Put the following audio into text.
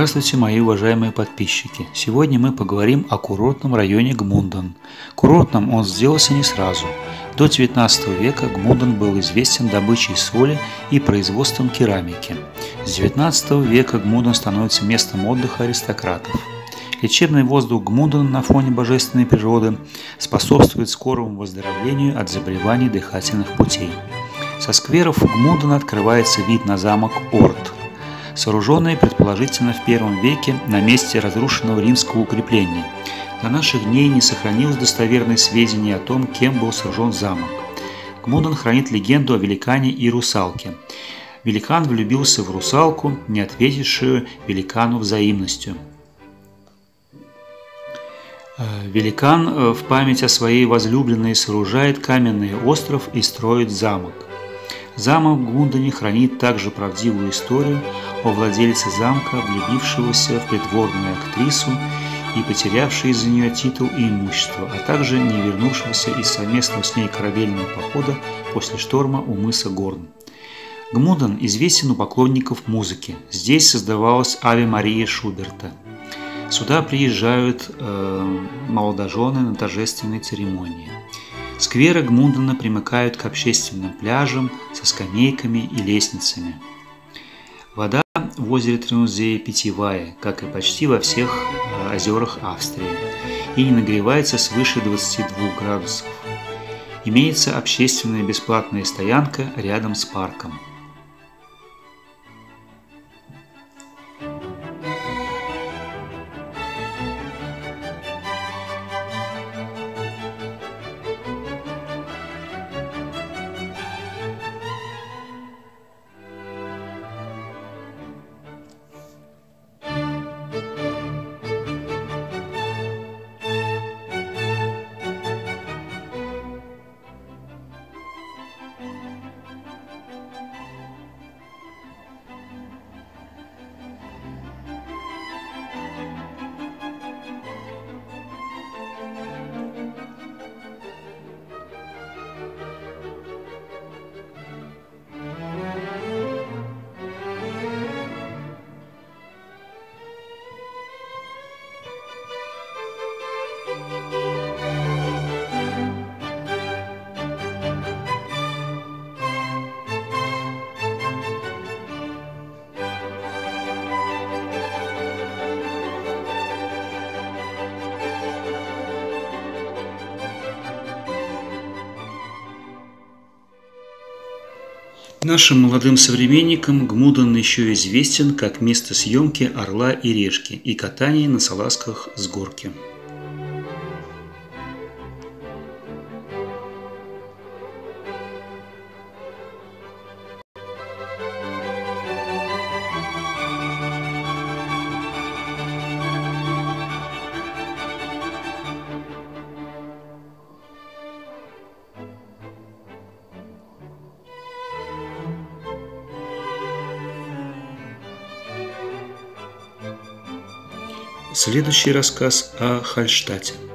Здравствуйте, мои уважаемые подписчики! Сегодня мы поговорим о курортном районе Гмунден. Курортным он сделался не сразу. До 19 века Гмунден был известен добычей соли и производством керамики. С 19 века Гмунден становится местом отдыха аристократов. Лечебный воздух Гмундена на фоне божественной природы способствует скорому выздоровлению от заболеваний дыхательных путей. Со скверов Гмундена открывается вид на замок Орт, сооруженный, предположительно, в I веке на месте разрушенного римского укрепления. До наших дней не сохранилось достоверных сведений о том, кем был сооружен замок. Гмунден хранит легенду о великане и русалке. Великан влюбился в русалку, не ответившую великану взаимностью. Великан в память о своей возлюбленной сооружает каменный остров и строит замок. Замок в Гмундене хранит также правдивую историю о владельце замка, влюбившегося в придворную актрису и потерявшей из-за нее титул и имущество, а также не вернувшегося из совместного с ней корабельного похода после шторма у мыса Горн. Гмунден известен у поклонников музыки. Здесь создавалась Аве Мария Шуберта. Сюда приезжают молодожены на торжественные церемонии. Скверы Гмундена примыкают к общественным пляжам со скамейками и лестницами. Вода в озере Трюнзее питьевая, как и почти во всех озерах Австрии, и не нагревается свыше 22 градусов. Имеется общественная бесплатная стоянка рядом с парком. Нашим молодым современникам Гмунден еще известен как место съемки «Орла и решки» и катания на салазках с горки. Следующий рассказ о Хальштате.